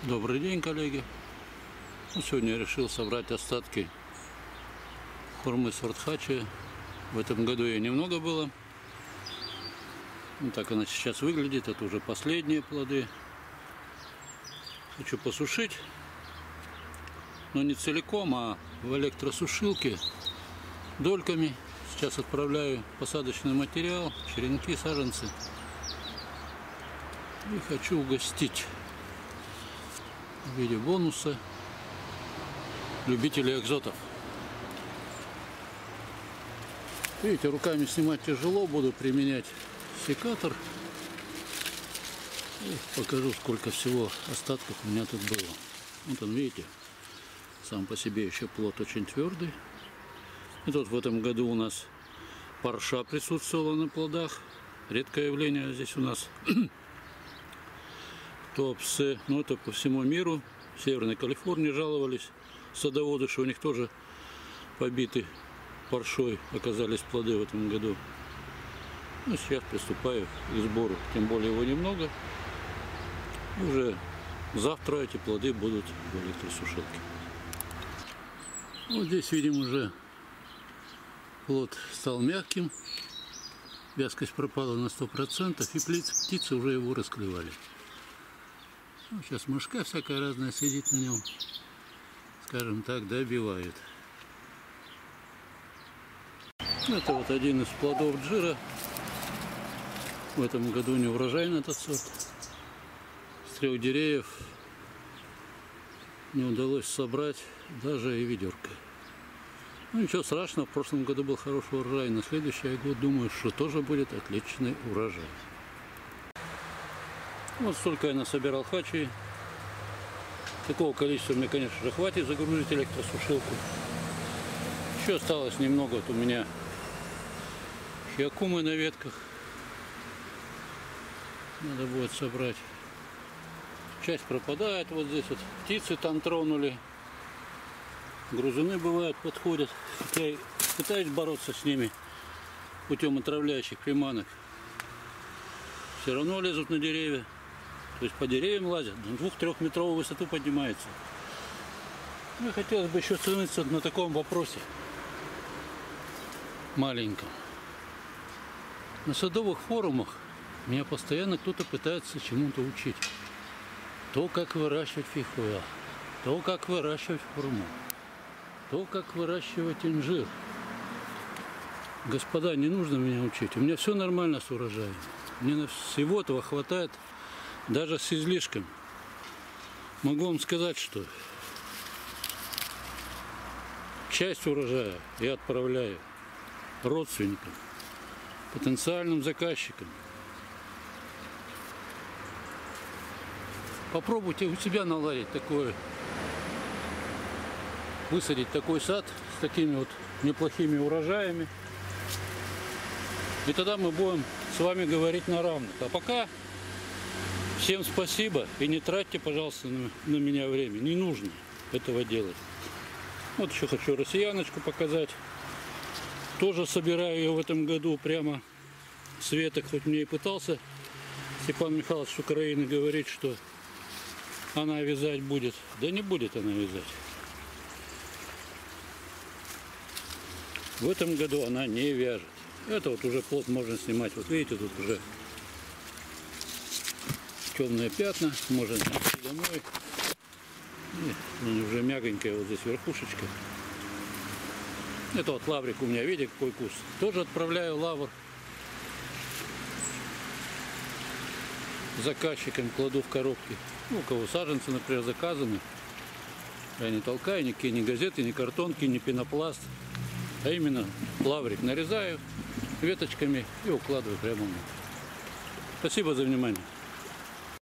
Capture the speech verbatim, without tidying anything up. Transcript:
Добрый день, коллеги! Ну, сегодня я решил собрать остатки хурмы сорт Хачи. В этом году ее немного было. Вот так она сейчас выглядит. Это уже последние плоды. Хочу посушить, но не целиком, а в электросушилке дольками. Сейчас отправляю посадочный материал, черенки, саженцы. И хочу угостить в виде бонуса любителей экзотов. Видите, руками снимать тяжело, буду применять секатор. И покажу, сколько всего остатков у меня тут было. Вот он, видите, сам по себе еще плод очень твердый. И тут в этом году у нас парша присутствовала на плодах. Редкое явление здесь у нас. Топсы, ну это по всему миру. В Северной Калифорнии жаловались садоводы, что у них тоже побиты паршой оказались плоды в этом году. Ну, сейчас приступаю к сбору, тем более его немного. И уже завтра эти плоды будут в электросушилке. Вот здесь видим, уже плод стал мягким, вязкость пропала на сто процентов, и птицы уже его расклевали. Ну, сейчас мошка всякая разная сидит на нем, скажем так, добивает. Это вот один из плодов джира. В этом году не урожайный этот сорт. С трех деревьев не удалось собрать даже и ведерко. Ну ничего страшного, в прошлом году был хороший урожай. На следующий год, думаю, что тоже будет отличный урожай. Вот столько я насобирал хачи. Такого количества мне, конечно же, хватит загрузить электросушилку. Еще осталось немного вот у меня хиакумы на ветках. Надо будет собрать. Часть пропадает вот здесь вот. Птицы там тронули. Грызуны бывают, подходят. Я пытаюсь бороться с ними путем отравляющих приманок. Все равно лезут на деревья. То есть по деревьям лазят, на двух-трехметровую высоту поднимается. Мне хотелось бы еще остановиться на таком вопросе маленьком. На садовых форумах меня постоянно кто-то пытается чему-то учить. То, как выращивать фихуя, то, как выращивать хурму, то, как выращивать инжир. Господа, не нужно меня учить. У меня все нормально с урожаем. Мне всего этого хватает. Даже с излишком. Могу вам сказать, что часть урожая я отправляю родственникам, потенциальным заказчикам. Попробуйте у себя наладить такое, высадить такой сад с такими вот неплохими урожаями. И тогда мы будем с вами говорить на равных. А пока всем спасибо, и не тратьте, пожалуйста, на, на меня время. Не нужно этого делать. Вот еще хочу россияночку показать. Тоже собираю ее в этом году прямо с веток. Хоть мне и пытался Степан Михайлович с Украины говорить, что она вязать будет. Да не будет она вязать. В этом году она не вяжет. Это вот уже плод можно снимать. Вот видите, тут уже темные пятна, можно отнести домой. И уже мягонькая вот здесь верхушечка. Это вот лаврик у меня, видите, какой куст. Тоже отправляю лавр заказчикам, кладу в коробки. Ну, у кого саженцы, например, заказаны. Я не толкаю никакие ни газеты, ни картонки, ни пенопласт. А именно лаврик нарезаю веточками и укладываю прямо. Спасибо за внимание.